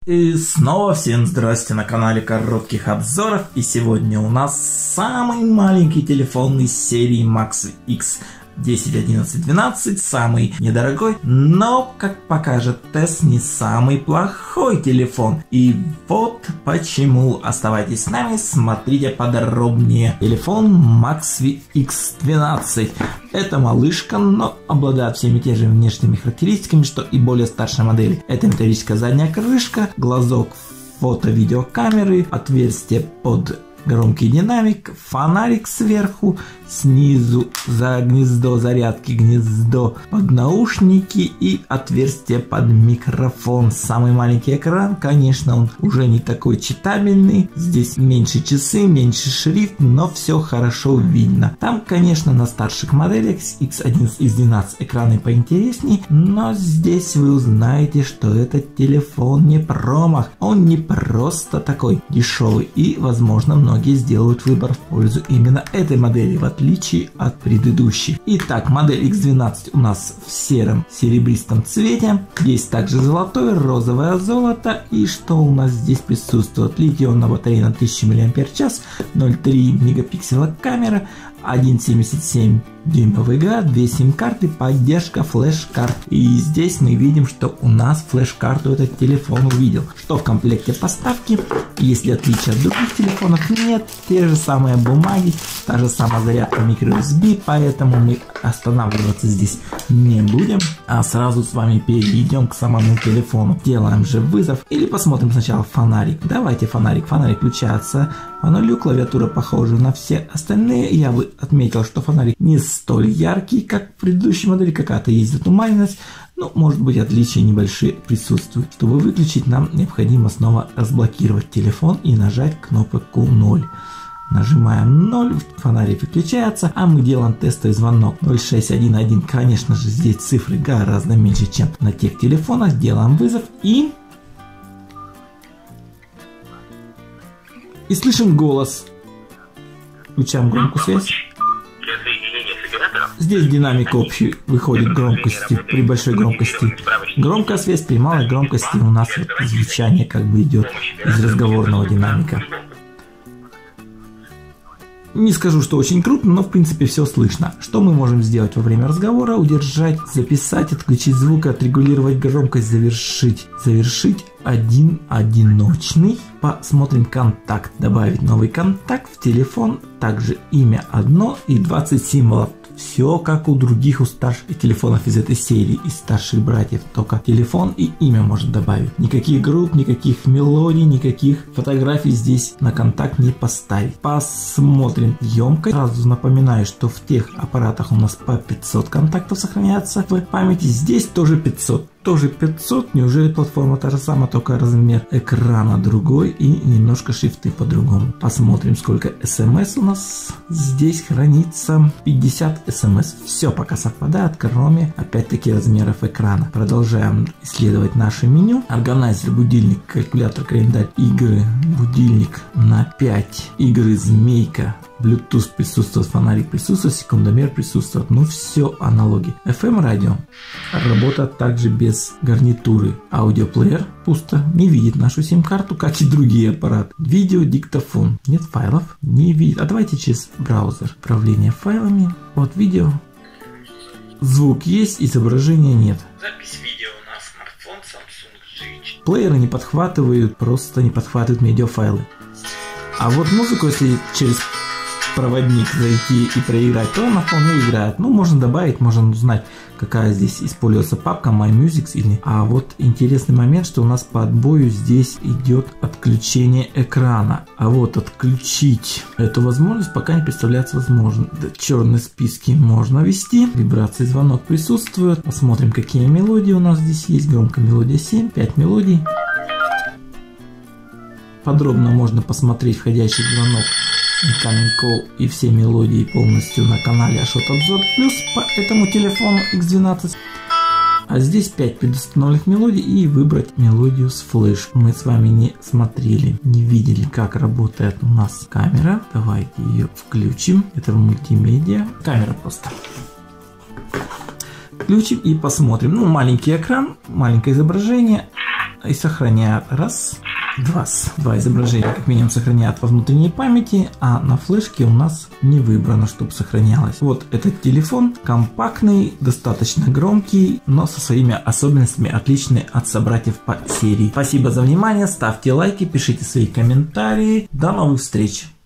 И снова всем здрасте на канале коротких обзоров. И сегодня у нас самый маленький телефон из серии Max X 10, 11, 12, самый недорогой, но, как покажет тест, не самый плохой телефон. И вот почему. Оставайтесь с нами, смотрите подробнее. Телефон Max X12. Это малышка, но обладает всеми теми же внешними характеристиками, что и более старшей модели. Это металлическая задняя крышка, глазок фото-видеокамеры, отверстие под громкий динамик, фонарик сверху, снизу за гнездо зарядки, гнездо под наушники и отверстие под микрофон. Самый маленький экран, конечно, он уже не такой читабельный. Здесь меньше часы, меньше шрифт, но все хорошо видно. Там, конечно, на старших моделях X11, X12 экраны поинтереснее, но здесь вы узнаете, что этот телефон не промах. Он не просто такой дешевый, и, возможно, многие сделают выбор в пользу именно этой модели, в отличие от предыдущих. Итак, модель X12 у нас в сером серебристом цвете. Есть также золотой, розовое золото. И что у нас здесь присутствует? Литий-ионная батарея на 1000 мАч, 0,3 мегапикселя камера, 1,77 дюймовый экран, 2 сим-карты, поддержка флеш-карт. И здесь мы видим, что у нас флеш-карту этот телефон увидел. Что в комплекте поставки? Есть ли отличия от других телефонов? Нет, те же самые бумаги, та же самая зарядка microUSB, поэтому мы останавливаться здесь не будем, а сразу с вами перейдем к самому телефону. Делаем же вызов или посмотрим сначала фонарик. Давайте фонарик. Фонарик включается по нулю, клавиатура похожа на все остальные. Я бы отметил, что фонарик не столь яркий, как в предыдущей модели, какая-то есть затуманенность. Ну, может быть, отличия небольшие присутствуют. Чтобы выключить, нам необходимо снова разблокировать телефон и нажать кнопку 0. Нажимаем 0, фонарик выключается, а мы делаем тестовый звонок 0611. Конечно же, здесь цифры гораздо меньше, чем на тех телефонах. Делаем вызов и слышим голос. Включаем громкую связь. Здесь динамик общий выходит громкости, при большой громкости. Громкая связь, при малой громкости у нас вот звучание как бы идет из разговорного динамика. Не скажу, что очень круто, но в принципе все слышно. Что мы можем сделать во время разговора? Удержать, записать, отключить звук, отрегулировать громкость, завершить. Завершить один одиночный. Посмотрим контакт. Добавить новый контакт в телефон. Также имя одно и 20 символов. Все как у других, у старших телефонов из этой серии, из старших братьев. Только телефон и имя можно добавить. Никаких групп, никаких мелодий, никаких фотографий здесь на контакт не поставить. Посмотрим емкость. Сразу напоминаю, что в тех аппаратах у нас по 500 контактов сохраняется в памяти. Здесь тоже 500. Тоже 500, неужели платформа та же самая, только размер экрана другой и немножко шрифты по-другому. Посмотрим, сколько смс у нас здесь хранится. 50 смс. Все пока совпадает, кроме опять-таки размеров экрана. Продолжаем исследовать наше меню. Органайзер, будильник, калькулятор, календарь, игры, будильник на 5, игры, змейка. Bluetooth присутствует, фонарик присутствует, секундомер присутствует. Ну все, аналоги. FM радио работает также без гарнитуры. Аудиоплеер пусто, не видит нашу сим-карту, как и другие аппараты. Видео, диктофон. Нет файлов, не видит. А давайте через браузер. Управление файлами. Вот видео. Звук есть, изображения нет. Запись видео на смартфон Samsung G4. Плееры не подхватывают, просто не подхватывают медиафайлы. А вот музыку, если через проводник зайти и проиграть, то она вполне играет. Ну, можно добавить, можно узнать, какая здесь используется папка MyMusic или. А вот интересный момент, что у нас по отбою здесь идет отключение экрана. А вот отключить эту возможность пока не представляется возможным. Черные списки можно ввести. Вибрации, звонок присутствует. Посмотрим, какие мелодии у нас здесь есть. Громкая мелодия 7, 5 мелодий. Подробно можно посмотреть входящий звонок, incoming call и все мелодии полностью на канале Ашот Обзор Плюс по этому телефону X12. А здесь 5 предустановленных мелодий и выбрать мелодию с флеш. Мы с вами не смотрели, не видели, как работает у нас камера. Давайте ее включим. Это в мультимедиа. Камера просто. Включим и посмотрим. Ну, маленький экран, маленькое изображение. и сохраняет два изображения как минимум сохраняют во внутренней памяти, а на флешке у нас не выбрано, чтобы сохранялось. Вот этот телефон компактный, достаточно громкий, но со своими особенностями отличный от собратьев по серии. Спасибо за внимание, ставьте лайки, пишите свои комментарии. До новых встреч!